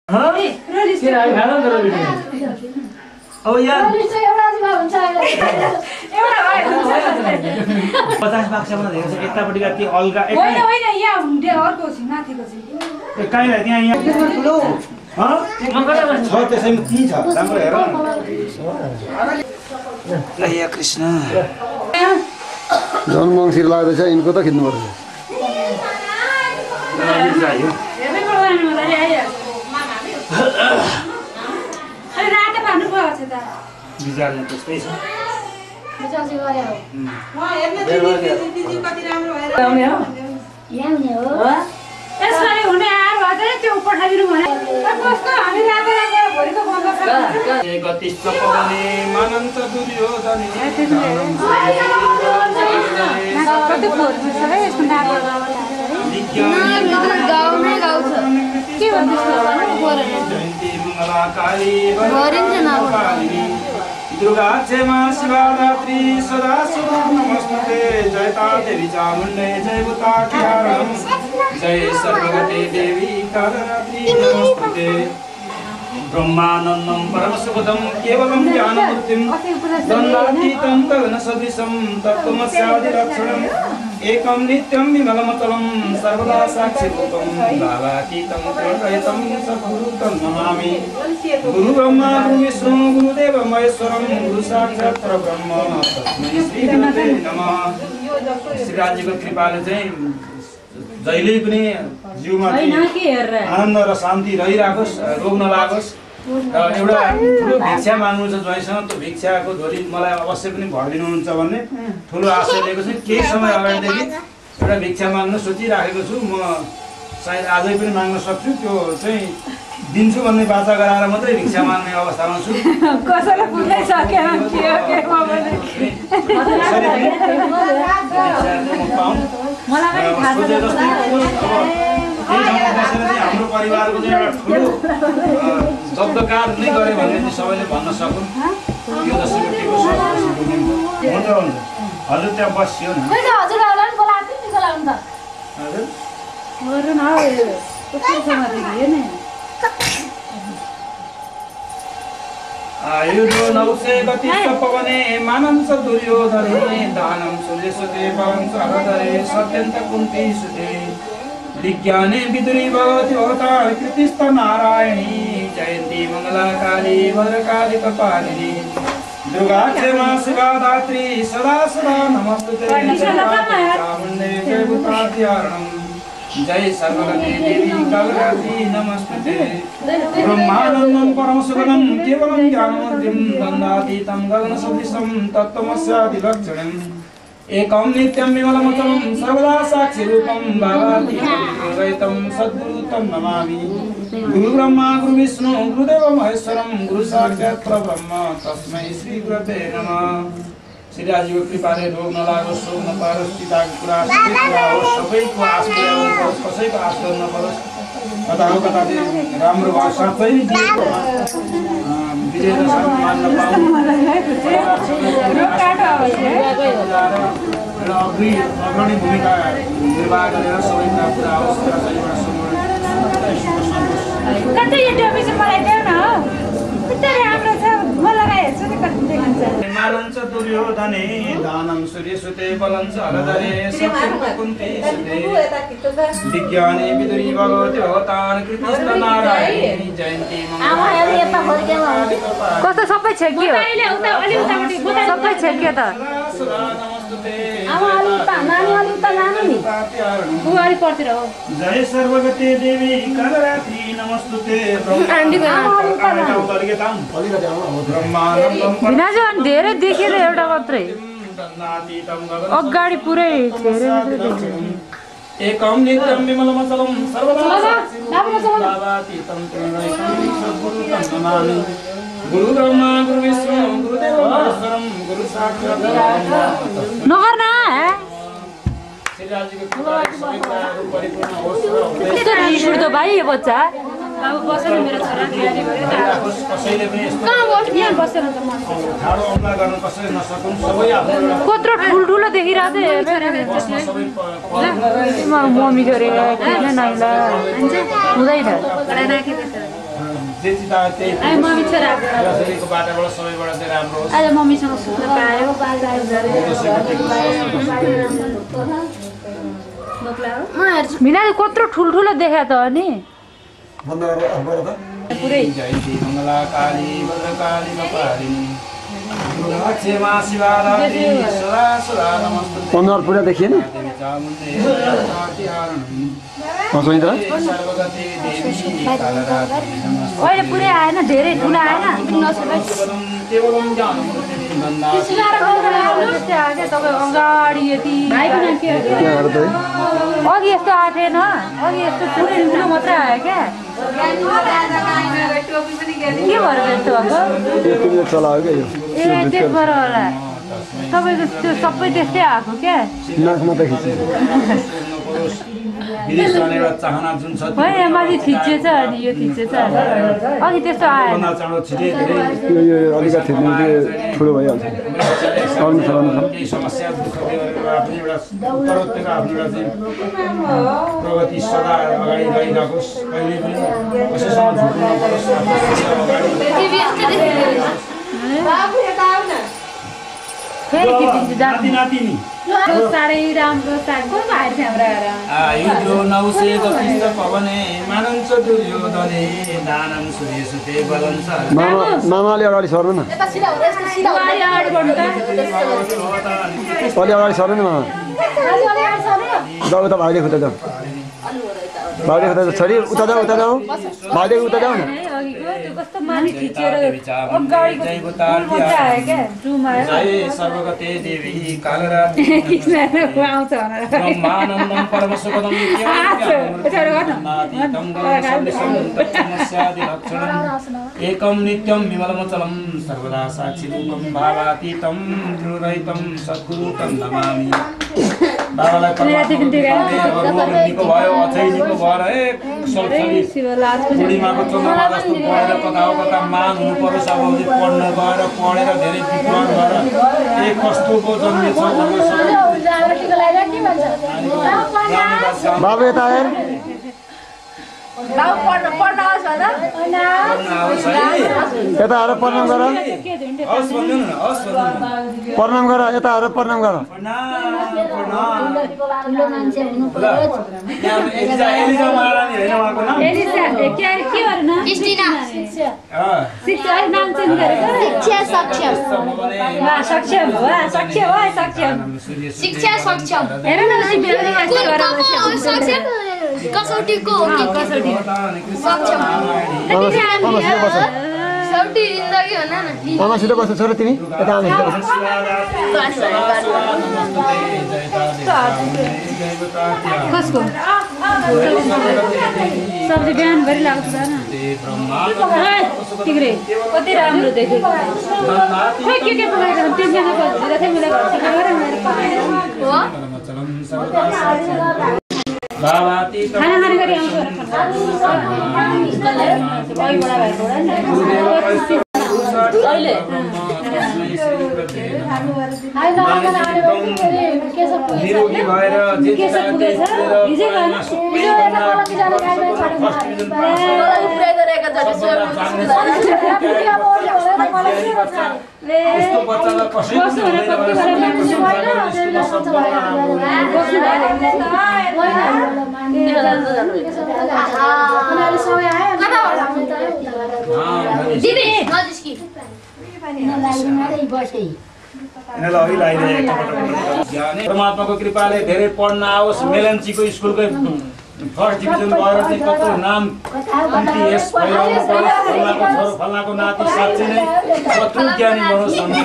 अब यहाँ 50 मार्क्समा धेरै छ यतापट्टिका ती अलगा होइन होइन यहाँ अर्को छ माथिको छ कहीँलाई त्यहाँ यहाँ छ त्यसैमा ती छ राम्रो हेर या कृष्ण जनमङ्सिर लाग्दैछ यिनको त खिच्नुपर्छ बिजार्नु त्यस्तै छ यसरी हुने आएर भए त्यो पठाइदिनु भने कस्तो हामी रातो रातो भोलिको बन्द छ गतिष्ठ पवने मानन्त दुर्योधन कति फोर छ है यसको नाम गाउँमै गाउँ छ के भन्दैछ जयन्ती मङ्गला काली गरिन्छ नाम दुर्गा क्षेमा शिवा रात्रि सदा शिवा नमस्ते जयता देवी चामुण्डे जय भूताख्यारं जय सर्वगते देवी कालरात्रि नमस्ते ब्रह्मानन्दं परमसुखदं केवलं ज्ञानमूर्तिं द्वन्द्वातीतं गगनसदृशं तत्त्वमस्यादिलक्षणम् एकं नित्यं विमलमचलं सर्वदा साक्षिभूतं भावातीतं त्रिरहितं सद्गुरुं नमामि गुरुब्रह्मा गुरुविष्णु गुरुदेव महेश्वरं गुरुसाक्षात् परब्रह्म तस्मै श्रीगुरुवे नमः। श्रीराजीको कृपाले चाहिँ जहिले पनि जीवमा आनन्द र शान्ति रहिराखोस् रोग नलागोस् र एउटा ठुलो भिक्षा माग्नु छ ज्वाइँसँग त्यो भिक्षाको झोली मलाई अवश्य पनि भरिदिनुहुन्छ भन्ने ठुलो आशा लिएको छु। केही समय अगाडिदेखि एउटा भिक्षा माग्न सोचिराखेको छु म सायद आजै पनि माग्न सक्छु त्यो चाहिँ दिन्छु भन्ने बाचा गराएर मात्रै भिक्षा माग्ने अवस्थामा छु। कसैले पुग्नै सकेन हाम्रो परिवारको चाहिँ एउटा ठुलो शब्दकार नै गरे भने चाहिँ सबैले भन्न सकुन् यो दशमीको हुन्छ हुन्छ हजुर त्यहाँ बस्यो नि आयुधो नौसे गतिष्ठ पवने मानंस दुर्योधने दानं सुरेशते पवंस अरधरे सत्यंत कुंती सुते विज्ञाने विदुरी भगवती अवतार कृतिस्थ नारायणी जयंती मंगला काली भद्रकाली कपालिनी दुर्गा क्षेमा शिवा दात्री सदा सदा नमस्तुते चामुण्डे जय भूताख्यारणं जय सर्वगते देवी कालरात्रि नमस्तुते ब्रह्मानन्दं परमसुखदं केवलं ज्ञानमूर्तिं द्वन्द्वातीतं गगनसदृशं तत्त्वमस्यादिलक्षणम् एकं नित्यं विमलमचलं सर्वदा साक्षिरूपं भावातीतं सद्गुरुं नमामि गुरुब्रह्मा गुरुविष्णु गुरुदेव महेश्वरं गुरुसाक्षात् परब्रह्म तस्मै श्रीगुरवे नमः। श्रीराजीको कृपाले रोग नलागोस् शोक नपारोस् पिताको कुरा सबैको आश पुर्याउनुहोस् कसैको आश गर्नु नपरोस् कता हो कता राम्रो भयो साँच्चै विजय दशमी मान्न पाऊँ अग्रणी भूमिका निर्वाह गरेर सबैका कुरा होस् मानंस दुर्योधने दानं सूर्यसुते बलंस अलधरे सत्यंत कुंती सुते विज्ञाने विदुरी भगवती अवतार कृतिस्थ नारायणी जयंती कस्तो सबै छेक्यो सबै छेक्यो त जय सर्वगते देवी कालरात्रि नमस्तुते भिनाजु धेरै देखेर एउटा मात्रै अगाडि पुरै एकं नित्यं विमलमचलं सर्वदा भावातीतं नमामि गुरुब्रह्मा गुरुविष्णु गुरुदेव महेश्वरं गुरुसाक्षात् नगर्ना तो भाइ यो बच्चा अब बसेर मेरो छोरा तयारी भयो कसैले पनि कहाँ बस्छ यहाँ बसेर त ठाडो अमला गर्न कसैले नसकुन् सबै आफ्नो कत्रो ठुलठुलो देखिरहेको थियो मम्मी गरे किन नाइला हुँदैन जे चिता त्यही आई मम्मी छोरा छोराछोरीको बाटाबाट सबैबाट चाहिँ राम्रो होस् आज मम्मीसँग सुत्न पायो मिना कत्रो ठुल्ठुलो देखा त अनि पुरै जयन्ती मङ्गला काली भद्रकाली कपालिनी दुर्गा शिवा रात्रि सदा सदा नमस्ते अनुहार पुरा देखिएन अहिले पुरै आएन धेरै ठुलो आएन तपाईँ अगाडि यति अघि यस्तो आएको थिएन अघि यस्तो पुरै ठुलो मात्रै आयो क्या के भएर यस्तो भएको चलायो क्या यो ए त्यसबाट होला तपाईँको त्यो सबै त्यस्तै आएको क्या नाकमा त खिच्यो चाहना जुन छ होइन माथि थिचेछ अनि यो थिचेछ अघि त्यस्तो आएन यो अलिकति थिच्नु चाहिँ ठुलो भइहाल्छ आउनु छ केही समस्या दुःख आफ्नो एउटा उत्तरोत्तर आफ्नो एउटा चाहिँ प्रगति सदा अगाडि रहिरहोस् कहिले पनि कसैसँग झुक्नु नपरोस् फेरि खिचिन्छ नाति नातिनी साह्रै राम्रो साह्रो भाइ हाम्रो आयुधो नौसेको कृष्ण पवने मानन्छ दुर्योधने दानम सूर्य सुते बलन्छ मामाले अगाडि सर्नु न अगाडि बढ्नु त अलि अगाडि सर्नु नि मामा जाऊ त भाइले खुट्टा जाऊ भाइले खुट्टा जाऊ छोरी उता जाऊ भाइले उता जाऊ न अघिको त्यो कस्तो माथि थिचेर अगाडिको मजा आयो क्या जुम आयो जय सर्वगते देवी कालरात्रि आउँछ ब्रह्मानन्दं परमसुखदं एकं नित्यं विमलमचलं सर्वदा साक्षिरूपं भावातीतं ध्रुवरहितं सद्गुरुं नमामि बाबालाई निको भयो अझै निको भएर पूर्णिमाको चन्द्रमा जस्तो पढेर कता हो कता मान हुनु परोस् अब पढ्न गएर पढेर धेरै विद्वान भएर एक कस्तोको जन्मेछ बाबु यता आएर यता आएर प्रणाम गर प्रणाम गर यता आएर प्रणाम गर शिक्षा सक्षम कसौटीको कसौटी सक्षम सौटी जिन्दगी हो न आमासित बस्छ छोरा तिमी यता आमासित बस्छ कसको सब्जी बिहानभरि लाग्छ न तिग्रे कति राम्रो देखेको खोइ के पकाएको तिनजना बजिरहेको थियो मलाई खाना खाने गरी आउँछ निरोगी भएर परमात्माको कृपाले धेरै पढ्न आओस् मेलन्चीको स्कुलकै फर्स्ट डिभिजन भएर चाहिँ कत्रो नाम यस फैलाउनु परोस् फल्नाको छोरो फल्नाको नाति साँच्चै नै कत्रो ज्ञानी बनोस् भन्ने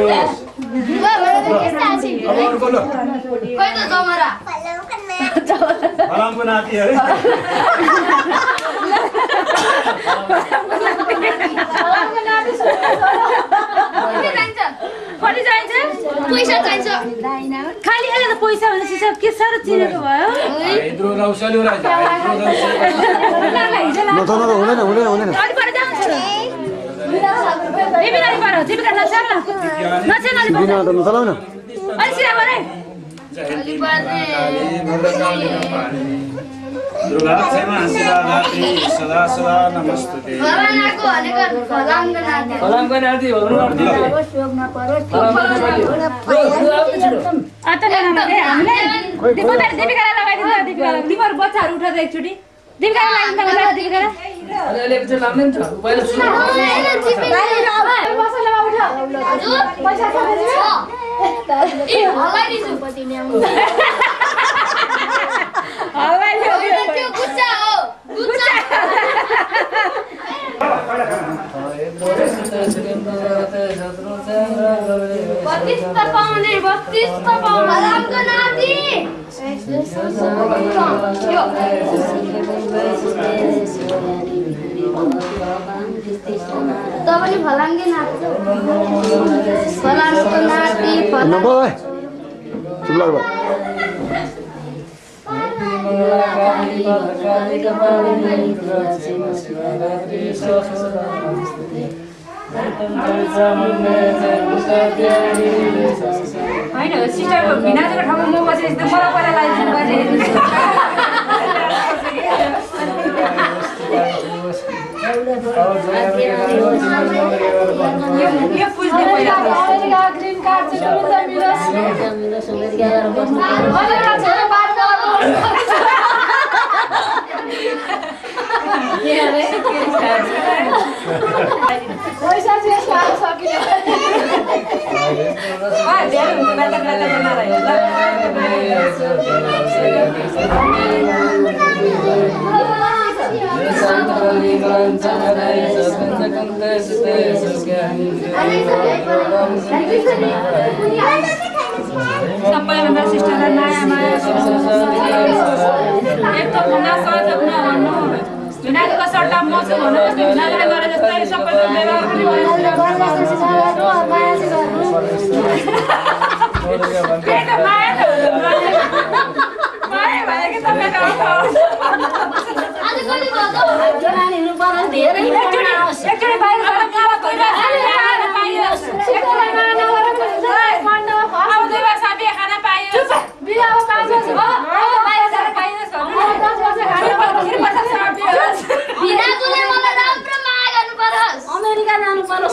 फलामको नाति अरे पैसा चाहिन्छ खाली खाली त पैसा भनेपछि सब के साह्रो चिनेको भयो इद्रो रौसली उरा हुँदैन अलि पर जाऊ छोरा ए बिराली पर जीविका नचल नचल अलि पर चलाउ न अलि सिधा गरे जय दुर्गा क्षमा शिवा धात्री सदा सदा नमस्तुते फलानाको भनेको फलाङ्गनाथी फलाङ्गनाथी भन्नु पर्छ अतले नमाले हामीले दीपिकालाई लगाइदिन्छ दीपिकालाई तिम्रो बच्चाहरु उठ्छ एकचोटी दीपिकालाई लगाइदिन्छ होला दीपिकालाई अलि पछि लाग्दैन छ पहिला सुरु बसले उठ पैसा छ ए हल्लाइदिन्छु पतिले त्यो गुच्चा हो गुच्चा बत्तीस त पाउने फलामको नाति तपाईले फलाङ्गे नाति फलामको नाति नबोल चुप लाग हैन सिस्टरको भिनाजको ठाउँमा म बसेँ त मलाई पहिला लाइदिनु पर्छ यो पुज्ने पहिला ग्रीन कार्ड चाहिँ मेरो पैसा चाहिँ साह्रो सकियो सबैभन्दा सिस्टरलाई माया माया एकदम सहयोग नभन्नु भिनाजको सट्टा म छु भन्नु भिनाजले गरे जस्तै सबैको व्यवहार पनि अमेरिका जानु पर्छ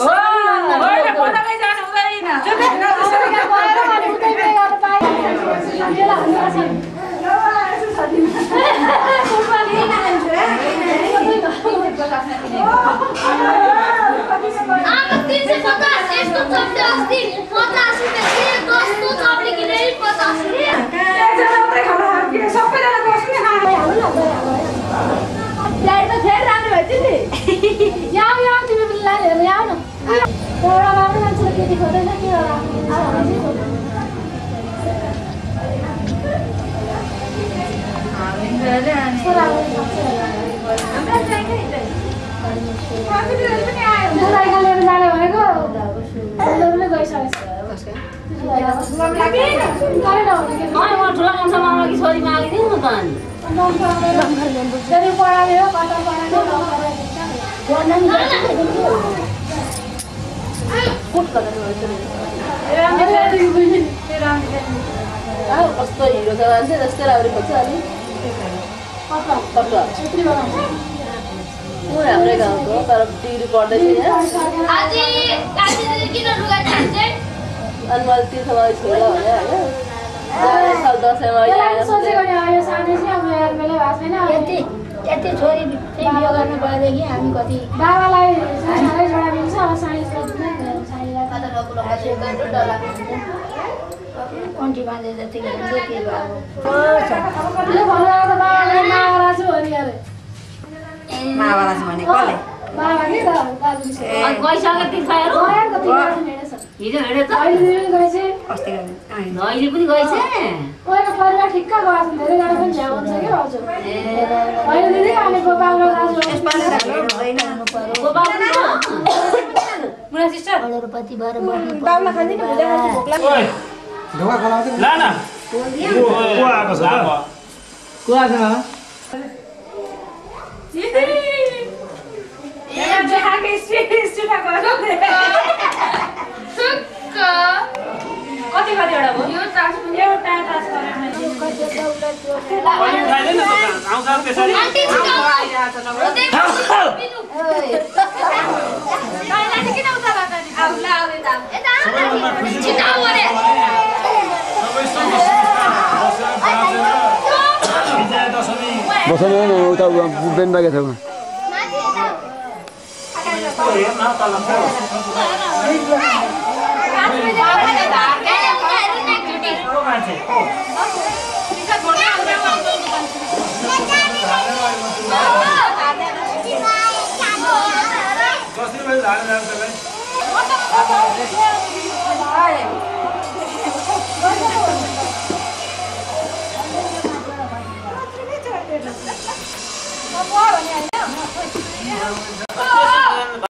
कस्तो हिरो छ मान्छे जस्तै राम्रै खोज्छ अलि हाम्रै गाउँको तर डिग्री पढ्दैछ अनि मैले तीर्थमा छोड्यो भने होइन दसैँमा यति छोरी बिहे गर्नु भएदेखि हामी कति बाबालाई कन्ट्री बाँधे जति हुन्छ के महाभारत भने कसले गइसक्यो तिर्खाहरू हिजो हेरेछ अहिले पनि गएछ परिवार ठिक्क गएको धेरै गाडी पनि झ्याउ हुन्छ कि भाउजू अहिले दिदी हामी गोपाल राजु मुना सिस्टर करोडपति भएर बस्नु बाउमा खान्छ नि पूजा खान्छ भोक लाग्छ ढोका खलाउँछ ला न को आएको छ त को आछ न कति कतिवटा भयो एउटा टाटा अनि उठाइदिनु न त आउँछ त्यसरी बस्नु उता बेन बागे छ कसरी